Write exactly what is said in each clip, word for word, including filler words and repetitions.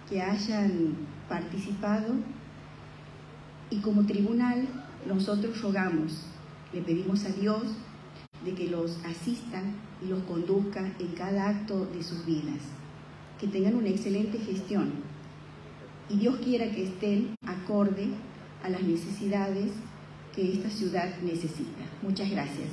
que hayan participado, y como tribunal nosotros rogamos, le pedimos a Dios de que los asista y los conduzca en cada acto de sus vidas, que tengan una excelente gestión y Dios quiera que estén acorde a las necesidades que esta ciudad necesita. Muchas gracias.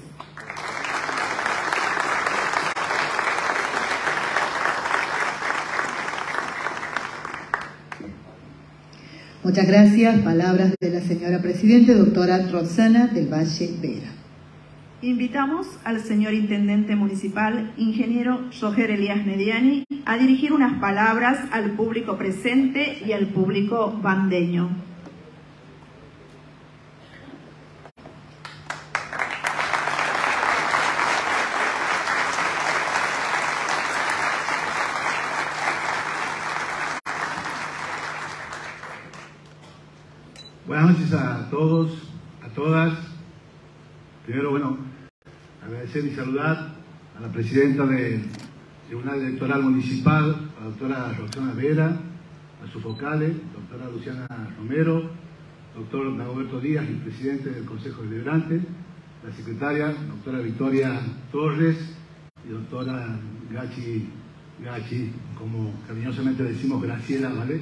Muchas gracias. Palabras de la señora Presidenta, doctora Roxana del Valle Vera. Invitamos al señor Intendente Municipal, ingeniero Roger Elías Mediani, a dirigir unas palabras al público presente y al público bandeño. Buenas noches a todos, a todas. Primero, bueno, agradecer y saludar a la presidenta del Tribunal Electoral Municipal, a la doctora Roxana Vera, a sus vocales, doctora Luciana Romero, doctor Dagoberto Díaz, el presidente del Consejo Deliberante, la secretaria, doctora Victoria Torres y doctora Gachi, Gachi, como cariñosamente decimos, Graciela, ¿vale?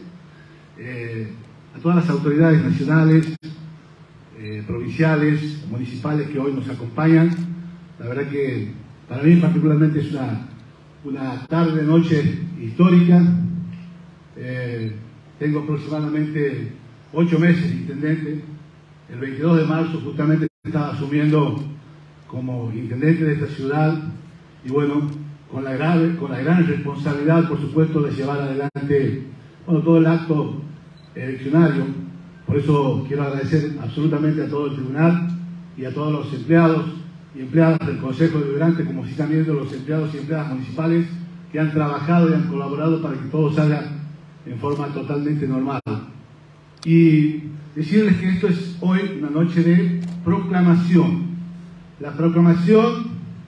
Eh, a todas las autoridades nacionales, eh, provinciales, municipales que hoy nos acompañan. La verdad que para mí particularmente es una, una tarde, noche histórica. Eh, tengo aproximadamente ocho meses de intendente. El veintidós de marzo justamente estaba asumiendo como intendente de esta ciudad y bueno, con la, grave, con la gran responsabilidad, por supuesto, de llevar adelante bueno, todo el acto eleccionario. Por eso quiero agradecer absolutamente a todo el tribunal y a todos los empleados y empleadas del Consejo Deliberante, como si también de los empleados y empleadas municipales que han trabajado y han colaborado para que todo salga en forma totalmente normal. Y decirles que esto es hoy una noche de proclamación. La proclamación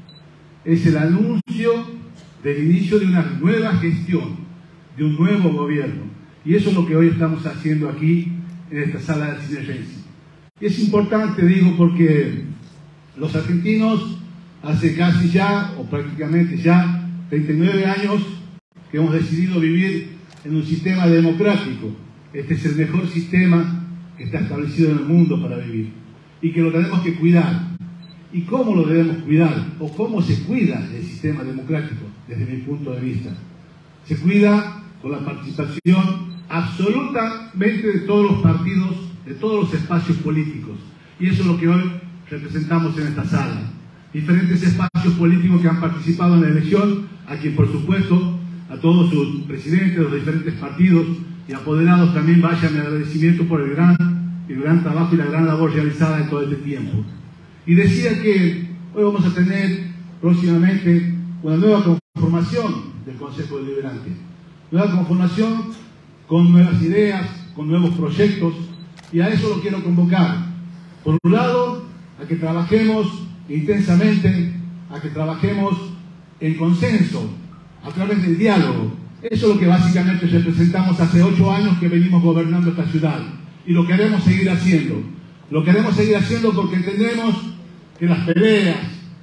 es el anuncio del inicio de una nueva gestión, de un nuevo gobierno. Y eso es lo que hoy estamos haciendo aquí en esta sala de Cine Renzi. Y es importante, digo, porque los argentinos hace casi ya, o prácticamente ya, treinta y nueve años que hemos decidido vivir en un sistema democrático. Este es el mejor sistema que está establecido en el mundo para vivir y que lo tenemos que cuidar. ¿Y cómo lo debemos cuidar? ¿O cómo se cuida el sistema democrático desde mi punto de vista? Se cuida con la participación absolutamente de todos los partidos, de todos los espacios políticos. Y eso es lo que hoy representamos en esta sala. Diferentes espacios políticos que han participado en la elección, a quien por supuesto, a todos sus presidentes de los diferentes partidos y apoderados también vaya mi agradecimiento por el gran, el gran trabajo y la gran labor realizada en todo este tiempo. Y decía que hoy vamos a tener próximamente una nueva conformación del Consejo Deliberante. Nueva conformación con nuevas ideas, con nuevos proyectos, y a eso lo quiero convocar. Por un lado, a que trabajemos intensamente, a que trabajemos en consenso, a través del diálogo. Eso es lo que básicamente representamos hace ocho años que venimos gobernando esta ciudad, y lo queremos seguir haciendo. Lo queremos seguir haciendo porque entendemos que las peleas,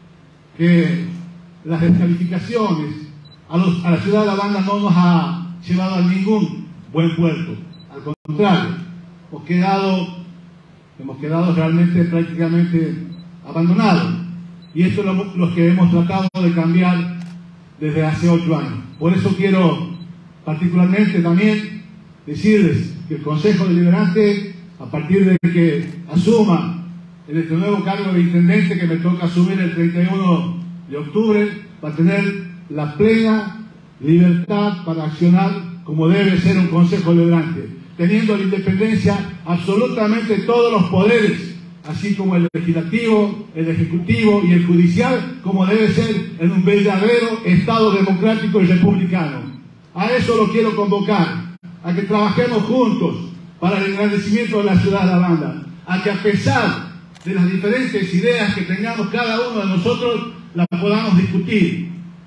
que las descalificaciones a, los, a la ciudad de La Banda no nos ha llevado a ningún buen puerto. Al contrario, hemos quedado, hemos quedado realmente prácticamente abandonados. Y esto es lo, lo que hemos tratado de cambiar desde hace ocho años. Por eso quiero particularmente también decirles que el Consejo Deliberante, a partir de que asuma en este nuevo cargo de intendente que me toca asumir el treinta y uno de octubre, va a tener la plena libertad para accionar como debe ser un Consejo Deliberante, teniendo la independencia absolutamente todos los poderes, así como el legislativo, el ejecutivo y el judicial, como debe ser en un verdadero Estado democrático y republicano. A eso lo quiero convocar, a que trabajemos juntos para el engrandecimiento de la ciudad de La Banda, a que a pesar de las diferentes ideas que tengamos cada uno de nosotros, las podamos discutir,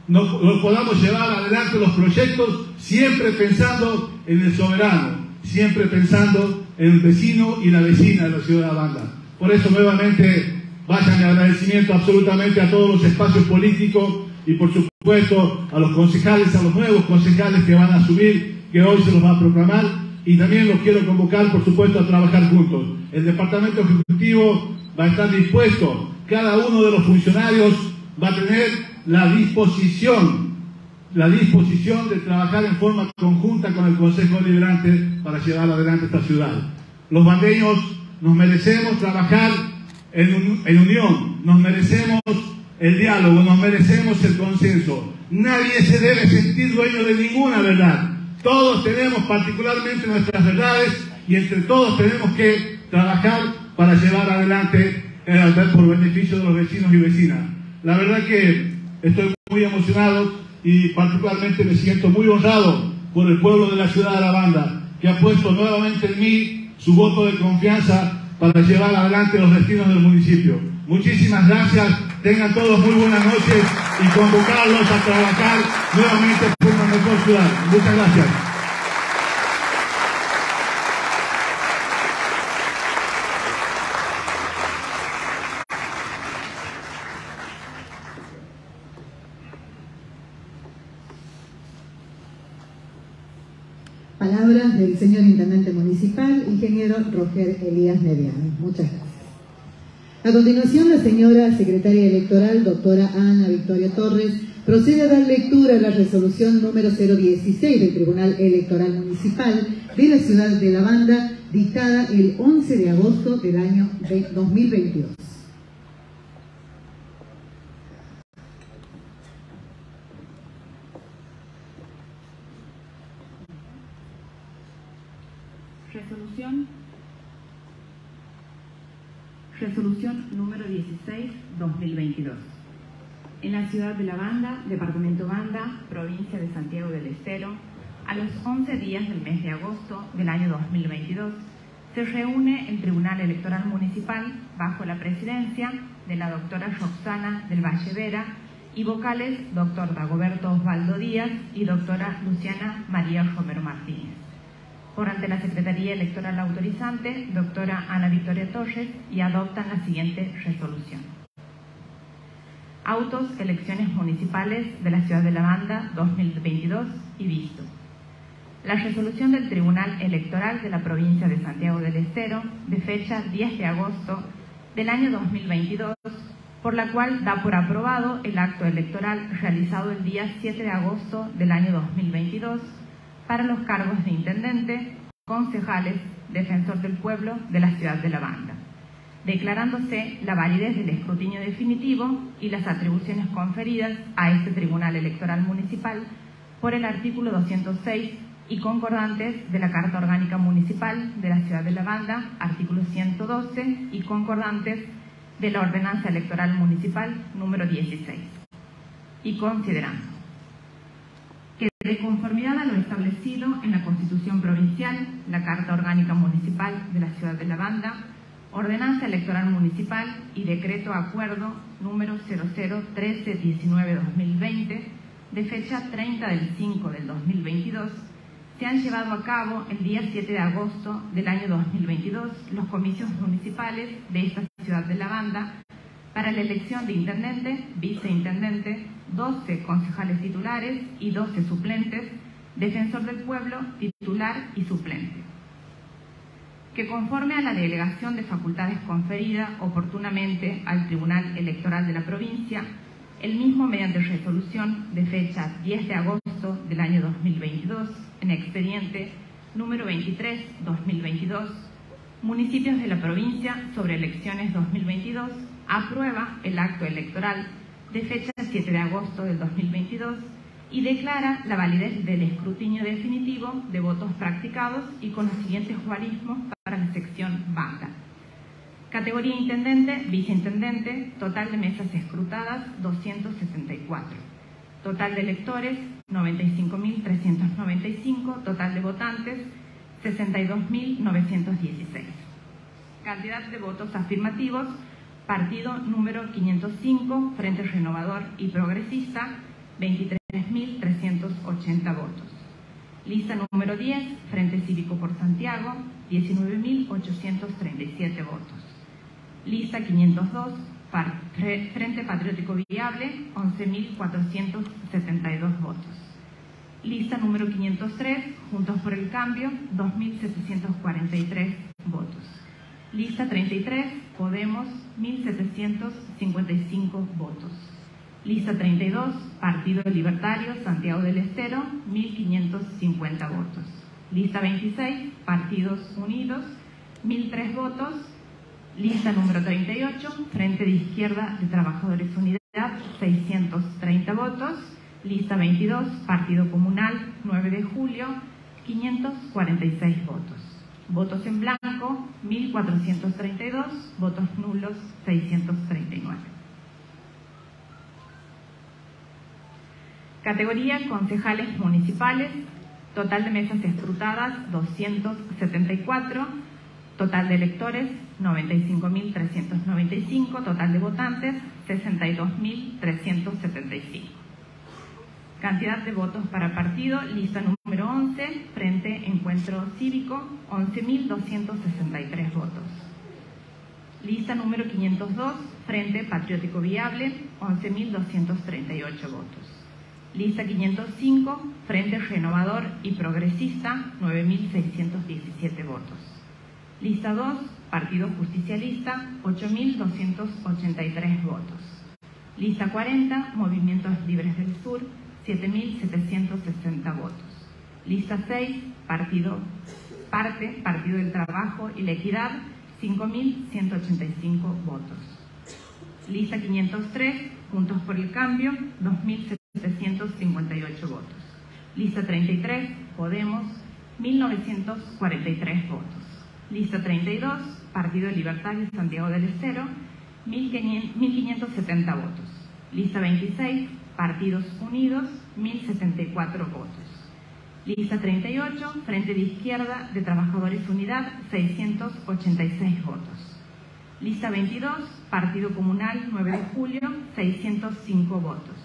nos, nos podamos llevar adelante los proyectos siempre pensando en el soberano, siempre pensando en el vecino y la vecina de la ciudad de La Banda. Por eso nuevamente vaya mi agradecimiento absolutamente a todos los espacios políticos y por supuesto a los concejales, a los nuevos concejales que van a asumir, que hoy se los va a proclamar, y también los quiero convocar por supuesto a trabajar juntos. El Departamento Ejecutivo va a estar dispuesto, cada uno de los funcionarios va a tener la disposición, la disposición de trabajar en forma conjunta con el Consejo Deliberante para llevar adelante esta ciudad. Los bandeños nos merecemos trabajar en, un, en unión, nos merecemos el diálogo, nos merecemos el consenso. Nadie se debe sentir dueño de ninguna verdad. Todos tenemos particularmente nuestras verdades y entre todos tenemos que trabajar para llevar adelante el altar por beneficio de los vecinos y vecinas. La verdad que estoy muy emocionado y particularmente me siento muy honrado por el pueblo de la ciudad de La Banda, que ha puesto nuevamente en mí su voto de confianza para llevar adelante los destinos del municipio. Muchísimas gracias, tengan todos muy buenas noches y convocarlos a trabajar nuevamente por una mejor ciudad. Muchas gracias. Palabras del señor Intendente Municipal, ingeniero Roger Elías Mediani. Muchas gracias. A continuación, la señora Secretaria Electoral, doctora Ana Victoria Torres, procede a dar lectura a la resolución número cero dieciséis del Tribunal Electoral Municipal de la ciudad de La Banda, dictada el once de agosto del año dos mil veintidós. Resolución, resolución número dieciséis dos mil veintidós. En la ciudad de La Banda, departamento Banda, provincia de Santiago del Estero, a los once días del mes de agosto del año dos mil veintidós, se reúne el Tribunal Electoral Municipal bajo la presidencia de la doctora Roxana del Valle Vera y vocales doctor Dagoberto Osvaldo Díaz y doctora Luciana María Romero Martínez. Por ante la Secretaría Electoral Autorizante, doctora Ana Victoria Torres, y adoptan la siguiente resolución. Autos, elecciones municipales de la ciudad de La Banda dos mil veintidós y visto. La resolución del Tribunal Electoral de la provincia de Santiago del Estero, de fecha diez de agosto del año dos mil veintidós, por la cual da por aprobado el acto electoral realizado el día siete de agosto del año dos mil veintidós, para los cargos de intendente, concejales, defensor del pueblo de la ciudad de La Banda, declarándose la validez del escrutinio definitivo y las atribuciones conferidas a este Tribunal Electoral Municipal por el artículo doscientos seis y concordantes de la Carta Orgánica Municipal de la ciudad de La Banda, artículo ciento doce, y concordantes de la Ordenanza Electoral Municipal número dieciséis. Y considerando que de conformidad a lo establecido en la Constitución Provincial, la Carta Orgánica Municipal de la ciudad de La Banda, Ordenanza Electoral Municipal y Decreto Acuerdo número cero cero trece diecinueve dos mil veinte, de fecha treinta del cinco del dos mil veintidós, se han llevado a cabo el día siete de agosto del año dos mil veintidós los comicios municipales de esta ciudad de La Banda para la elección de intendente, viceintendente, doce concejales titulares y doce suplentes, defensor del pueblo, titular y suplente. Que conforme a la delegación de facultades conferida oportunamente al Tribunal Electoral de la provincia, el mismo mediante resolución de fecha diez de agosto del año dos mil veintidós, en expediente número veintitrés dos mil veintidós, municipios de la provincia sobre elecciones dos mil veintidós, aprueba el acto electoral de fecha siete de agosto del dos mil veintidós y declara la validez del escrutinio definitivo de votos practicados y con los siguientes guarismos para la sección Banda. Categoría intendente, viceintendente, total de mesas escrutadas doscientos sesenta y cuatro. Total de electores noventa y cinco mil trescientos noventa y cinco, total de votantes sesenta y dos mil novecientos dieciséis. Cantidad de votos afirmativos, partido número quinientos cinco, Frente Renovador y Progresista, veintitrés mil trescientos ochenta votos. Lista número diez, Frente Cívico por Santiago, diecinueve mil ochocientos treinta y siete votos. Lista quinientos dos, Frente Patriótico Viable, once mil cuatrocientos setenta y dos votos. Lista número quinientos tres, Juntos por el Cambio, dos mil setecientos cuarenta y tres votos. Lista treinta y tres, Podemos, mil setecientos cincuenta y cinco votos. Lista treinta y dos, Partido Libertario Santiago del Estero, mil quinientos cincuenta votos. Lista veintiséis, Partidos Unidos, mil tres votos. Lista número treinta y ocho, Frente de Izquierda de Trabajadores Unidad, seiscientos treinta votos. Lista veintidós, Partido Comunal, nueve de julio, quinientos cuarenta y seis votos. Votos en blanco, mil cuatrocientos treinta y dos, votos nulos, seiscientos treinta y nueve. Categoría Concejales Municipales, total de mesas escrutadas, doscientos setenta y cuatro, total de electores, noventa y cinco mil trescientos noventa y cinco, total de votantes, sesenta y dos mil trescientos setenta y cinco. Cantidad de votos para partido, lista número once, Frente Encuentro Cívico, once mil doscientos sesenta y tres votos. Lista número quinientos dos, Frente Patriótico Viable, once mil doscientos treinta y ocho votos. Lista quinientos cinco, Frente Renovador y Progresista, nueve mil seiscientos diecisiete votos. Lista dos, Partido Justicialista, ocho mil doscientos ochenta y tres votos. Lista cuarenta, Movimientos Libres del Sur, siete mil setecientos sesenta votos. Lista seis, Partido Parte, Partido del Trabajo y la Equidad, cinco mil ciento ochenta y cinco votos. Lista quinientos tres, Juntos por el Cambio, dos mil setecientos cincuenta y ocho votos. Lista treinta y tres, Podemos, mil novecientos cuarenta y tres votos. Lista treinta y dos, Partido Libertario Santiago del Estero, mil quinientos setenta votos. Lista veintiséis, Partidos Unidos, mil setenta y cuatro votos. Lista treinta y ocho, Frente de Izquierda de Trabajadores Unidad, seiscientos ochenta y seis votos. Lista veintidós, Partido Comunal, nueve de julio, seiscientos cinco votos.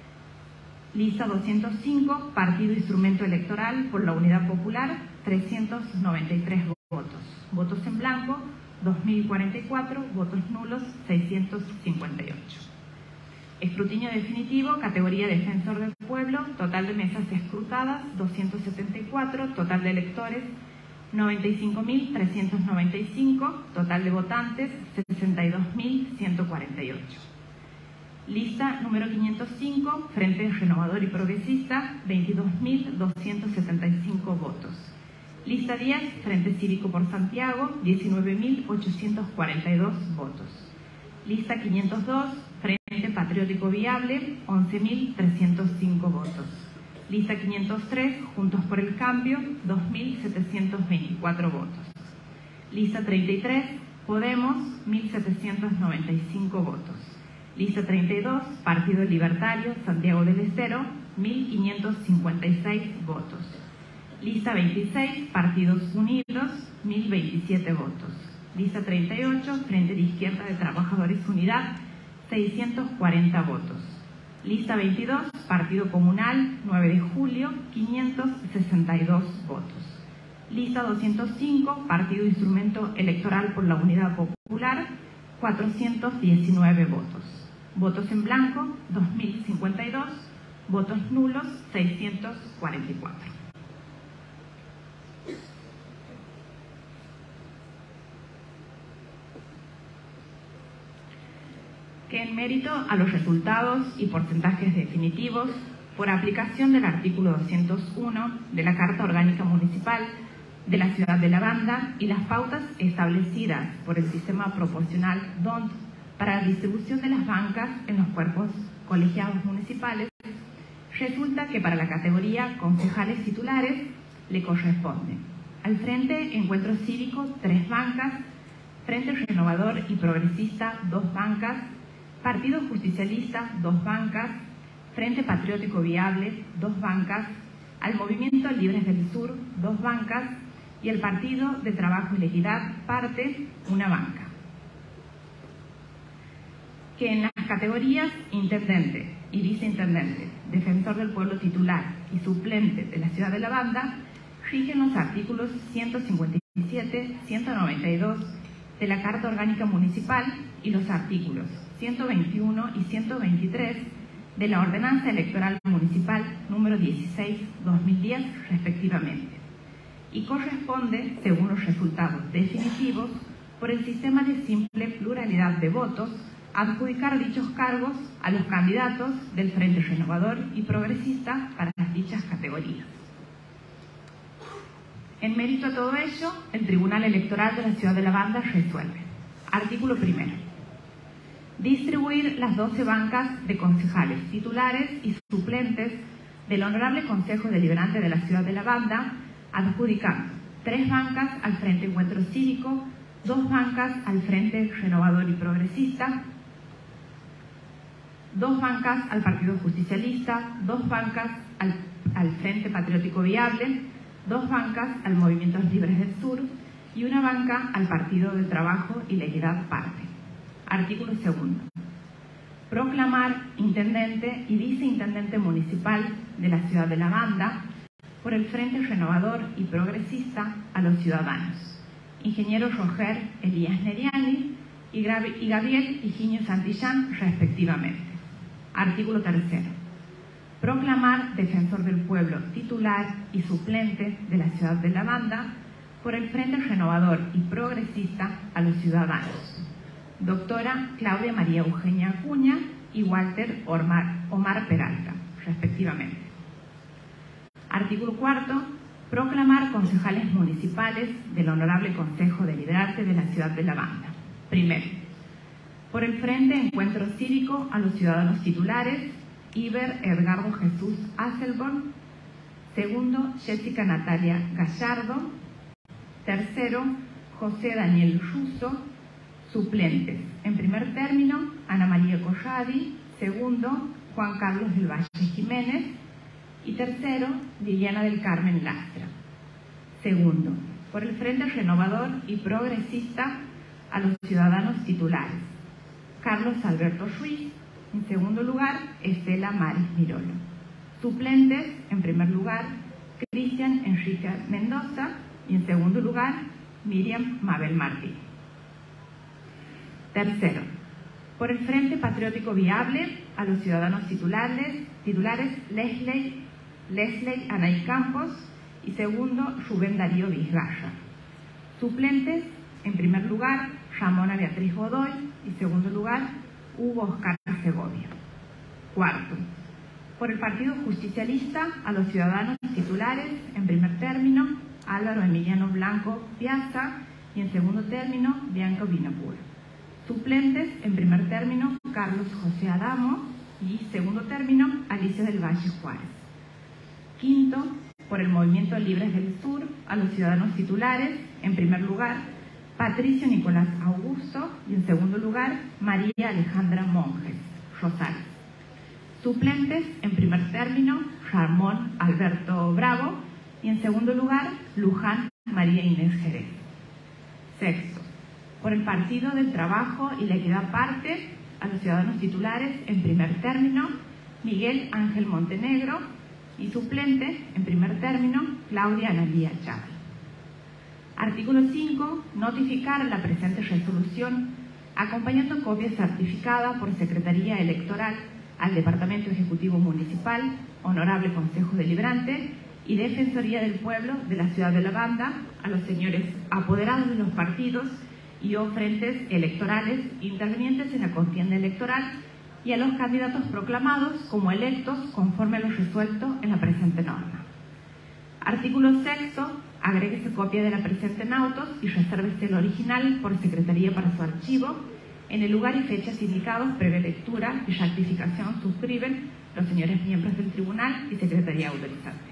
Lista doscientos cinco, Partido Instrumento Electoral por la Unidad Popular, trescientos noventa y tres votos. Votos en blanco, dos mil cuarenta y cuatro, votos nulos, seiscientos cincuenta y ocho. Escrutinio definitivo, categoría Defensor del Pueblo, total de mesas escrutadas, doscientos setenta y cuatro, total de electores, noventa y cinco mil trescientos noventa y cinco, total de votantes, sesenta y dos mil ciento cuarenta y ocho. Lista número quinientos cinco, Frente Renovador y Progresista, veintidós mil doscientos setenta y cinco votos. Lista diez, Frente Cívico por Santiago, diecinueve mil ochocientos cuarenta y dos votos. Lista quinientos dos, Frente Patriótico Viable, once mil trescientos cinco votos. Lista quinientos tres, Juntos por el Cambio, dos mil setecientos veinticuatro votos. Lista treinta y tres, Podemos, mil setecientos noventa y cinco votos. Lista treinta y dos, Partido Libertario Santiago del Estero, mil quinientos cincuenta y seis votos. Lista veintiséis, Partidos Unidos, mil veintisiete votos. Lista treinta y ocho, Frente de Izquierda de Trabajadores Unidad, seiscientos cuarenta votos. Lista veintidós, Partido Comunal, nueve de julio, quinientos sesenta y dos votos. Lista doscientos cinco, Partido Instrumento Electoral por la Unidad Popular, cuatrocientos diecinueve votos. Votos en blanco, dos mil cincuenta y dos. Votos nulos, seiscientos cuarenta y cuatro. Que en mérito a los resultados y porcentajes definitivos, por aplicación del artículo doscientos uno de la Carta Orgánica Municipal de la Ciudad de La Banda y las pautas establecidas por el sistema proporcional D O N T para la distribución de las bancas en los cuerpos colegiados municipales, resulta que para la categoría concejales titulares le corresponde al Frente Encuentro Cívico tres bancas, Frente Renovador y Progresista dos bancas, Partido Justicialista dos bancas, Frente Patriótico Viable dos bancas, al Movimiento Libres del Sur dos bancas y el Partido de Trabajo y la Equidad Parte una banca. Que en las categorías Intendente y Viceintendente defensor del pueblo titular y suplente de la ciudad de La Banda, rigen los artículos ciento cincuenta y siete, ciento noventa y dos de la Carta Orgánica Municipal y los artículos ciento veintiuno y ciento veintitrés de la Ordenanza Electoral Municipal número dieciséis barra dos mil diez respectivamente, y corresponde, según los resultados definitivos, por el sistema de simple pluralidad de votos, adjudicar dichos cargos a los candidatos del Frente Renovador y Progresista para dichas categorías. En mérito a todo ello, el Tribunal Electoral de la Ciudad de La Banda resuelve. Artículo primero. Distribuir las doce bancas de concejales titulares y suplentes del Honorable Consejo Deliberante de la Ciudad de La Banda, adjudicando tres bancas al Frente Encuentro Cívico, dos bancas al Frente Renovador y Progresista, dos bancas al Partido Justicialista, dos bancas al, al Frente Patriótico Viable, dos bancas al Movimientos Libres del Sur y una banca al Partido del Trabajo y la Equidad Parte. Artículo segundo. Proclamar intendente y viceintendente municipal de la Ciudad de La Banda por el Frente Renovador y Progresista a los ciudadanos: ingeniero Roger Elías Nediani y Gabriel Higinio Santillán, respectivamente. Artículo tercero. Proclamar defensor del pueblo titular y suplente de la Ciudad de La Banda por el Frente Renovador y Progresista a los ciudadanos: doctora Claudia María Eugenia Acuña y Walter Omar, Omar Peralta, respectivamente. Artículo cuarto. Proclamar concejales municipales del Honorable Consejo Deliberante de la Ciudad de La Banda. Primero, por el Frente Encuentro Cívico a los ciudadanos titulares: Iber Edgardo Jesús Asselborn. Segundo, Jessica Natalia Gallardo. Tercero, José Daniel Russo. Suplentes: en primer término, Ana María Corradi. Segundo, Juan Carlos del Valle Jiménez. Y tercero, Liliana del Carmen Lastra. Segundo, por el Frente Renovador y Progresista a los ciudadanos titulares: Carlos Alberto Ruiz. En segundo lugar, Estela Maris Mirolo. Suplentes: en primer lugar, Cristian Enrique Mendoza. Y en segundo lugar, Miriam Mabel Martí. Tercero, por el Frente Patriótico Viable a los ciudadanos titulares, titulares Leslie, Leslie Anaí Campos. Y segundo, Rubén Darío Vizgaya. Suplentes: en primer lugar, Ramona Beatriz Godoy. Y segundo lugar, Hugo Oscar Segovia. Cuarto, por el Partido Justicialista a los ciudadanos titulares: en primer término, Álvaro Emiliano Blanco Piazza. Y en segundo término, Bianca Vinapura. Suplentes: en primer término, Carlos José Adamo. Y segundo término, Alicia del Valle Juárez. Quinto, por el Movimiento Libres del Sur a los ciudadanos titulares: en primer lugar, Patricio Nicolás Augusto. Y en segundo lugar, María Alejandra Monjes Rosales. Suplentes: en primer término, Ramón Alberto Bravo. Y en segundo lugar, Luján María Inés Jerez. Sexto, por el Partido del Trabajo y la Equidad Parte a los ciudadanos titulares: en primer término, Miguel Ángel Montenegro. Y suplente: en primer término, Claudia Analía Chávez. Artículo cinco. Notificar la presente resolución acompañando copia certificada por Secretaría Electoral al Departamento Ejecutivo Municipal, Honorable Consejo Deliberante y Defensoría del Pueblo de la Ciudad de La Banda a los señores apoderados de los partidos y o frentes electorales intervenientes en la contienda electoral y a los candidatos proclamados como electos conforme a lo resuelto en la presente norma. Artículo sexto. Agréguese copia de la presente en autos y resérvese el original por Secretaría para su archivo. En el lugar y fechas indicados, previa lectura y rectificación, suscriben los señores miembros del Tribunal y Secretaría autorizante.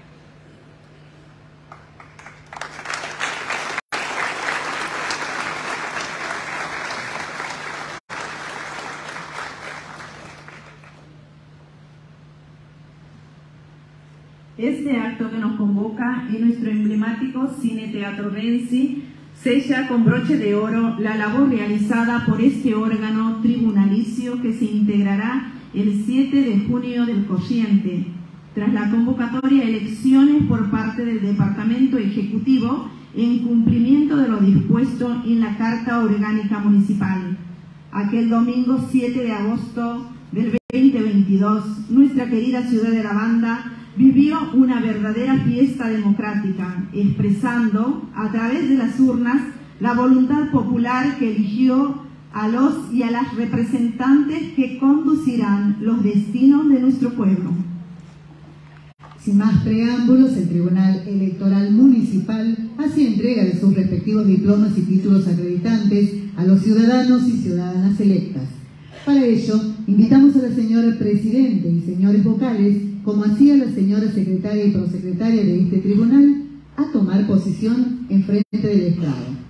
Este acto que nos convoca en nuestro emblemático Cine Teatro Renzi sella con broche de oro la labor realizada por este órgano tribunalicio que se integrará el siete de junio del corriente, tras la convocatoria a elecciones por parte del Departamento Ejecutivo en cumplimiento de lo dispuesto en la Carta Orgánica Municipal. Aquel domingo siete de agosto del veinte veintidós, nuestra querida ciudad de La Banda vivió una verdadera fiesta democrática, expresando a través de las urnas la voluntad popular que eligió a los y a las representantes que conducirán los destinos de nuestro pueblo. Sin más preámbulos, el Tribunal Electoral Municipal hace entrega de sus respectivos diplomas y títulos acreditantes a los ciudadanos y ciudadanas electas. Para ello, invitamos a la señora Presidente y señores vocales, como hacía la señora Secretaria y Prosecretaria de este tribunal, a tomar posición en frente del Estado.